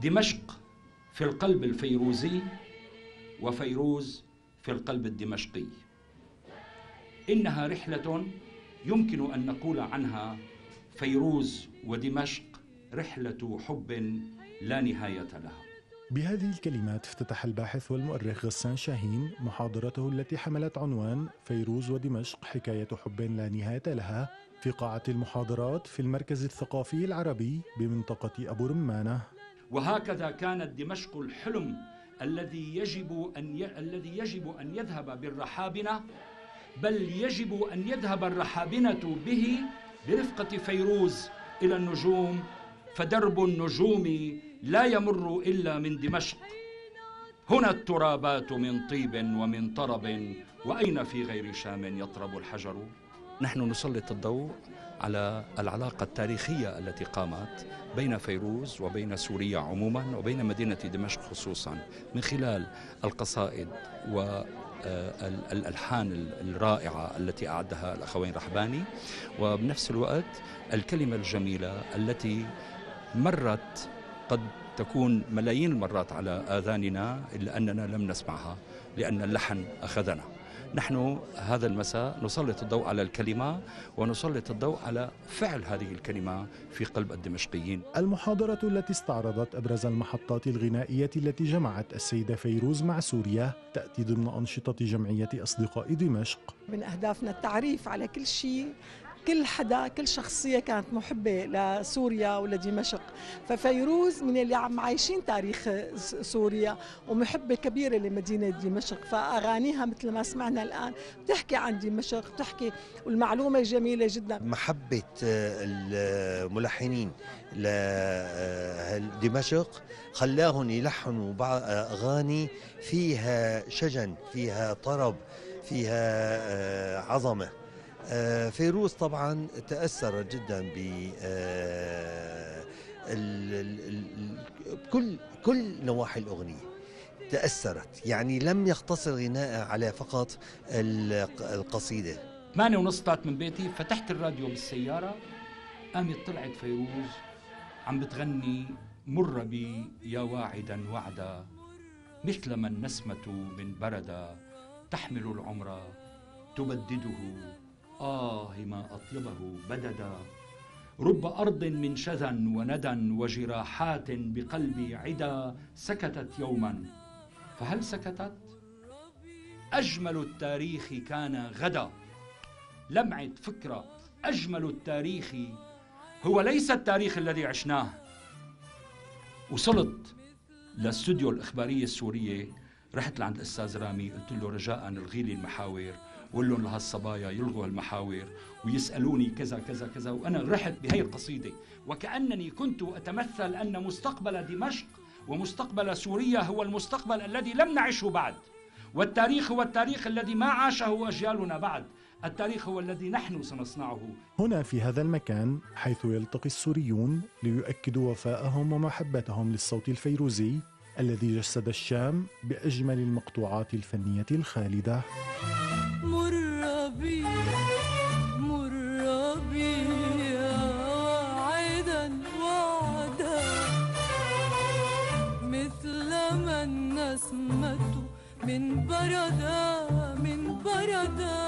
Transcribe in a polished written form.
دمشق في القلب الفيروزي وفيروز في القلب الدمشقي. إنها رحلة يمكن أن نقول عنها فيروز ودمشق رحلة حب لا نهاية لها. بهذه الكلمات افتتح الباحث والمؤرخ غسان شاهين محاضرته التي حملت عنوان فيروز ودمشق حكاية حب لا نهاية لها في قاعة المحاضرات في المركز الثقافي العربي بمنطقة أبو رمانة. وهكذا كانت دمشق الحلم الذي يجب أن يذهب بالرحابنة، بل يجب أن يذهب الرحابنة به برفقة فيروز إلى النجوم، فدرب النجوم لا يمر إلا من دمشق. هنا الترابات من طيب ومن طرب، وأين في غير شام يطرب الحجر. نحن نسلط الضوء على العلاقة التاريخية التي قامت بين فيروز وبين سوريا عموما وبين مدينة دمشق خصوصا من خلال القصائد والألحان الرائعة التي أعدها الأخوين رحباني، وبنفس الوقت الكلمة الجميلة التي مرت قد تكون ملايين المرات على آذاننا إلا أننا لم نسمعها لأن اللحن أخذنا. نحن هذا المساء نسلط الضوء على الكلمة ونسلط الضوء على فعل هذه الكلمة في قلب الدمشقيين. المحاضرة التي استعرضت أبرز المحطات الغنائية التي جمعت السيدة فيروز مع سوريا تأتي ضمن أنشطة جمعية أصدقاء دمشق. من أهدافنا التعريف على كل شيء، كل حدا، كل شخصية كانت محبة لسوريا ولدمشق. ففيروز من اللي عم عايشين تاريخ سوريا ومحبة كبيرة لمدينة دمشق، فأغانيها مثل ما سمعنا الآن بتحكي عن دمشق، بتحكي، والمعلومة جميلة جدا. محبة الملحنين لدمشق خلاهم يلحنوا بعض أغاني فيها شجن، فيها طرب، فيها عظمة. فيروز طبعا تأثرت جدا بكل نواحي الأغنية، تأثرت، يعني لم يقتصر غناء على فقط القصيدة. 8:30 طلعت من بيتي، فتحت الراديو بالسيارة، قامت طلعت فيروز عم بتغني مر بي يا واعدا وعدا، مثلما النسمة من بردا تحمل العمر تبدده، ما أطيبه بددا، رب أرض من شذا وندى وجراحات بقلبي عدا، سكتت يوما فهل سكتت؟ أجمل التاريخ كان غدا، لمعة فكرة. أجمل التاريخ هو ليس التاريخ الذي عشناه. وصلت للاستوديو الإخبارية السورية، رحت لعند الأستاذ رامي، قلت له رجاء الغي لي المحاور، وقول لهم لهالصبايا يلغوا المحاور ويسألوني كذا كذا كذا. وأنا رحت بهي القصيدة وكأنني كنت أتمثل أن مستقبل دمشق ومستقبل سوريا هو المستقبل الذي لم نعشه بعد، والتاريخ هو التاريخ الذي ما عاشه أجيالنا بعد، التاريخ هو الذي نحن سنصنعه. هنا في هذا المكان حيث يلتقي السوريون ليؤكدوا وفاءهم ومحبتهم للصوت الفيروزي الذي جسد الشام بأجمل المقطوعات الفنية الخالدة. مر بي يا واعدا وعدا، مثل ما النسمة من بردا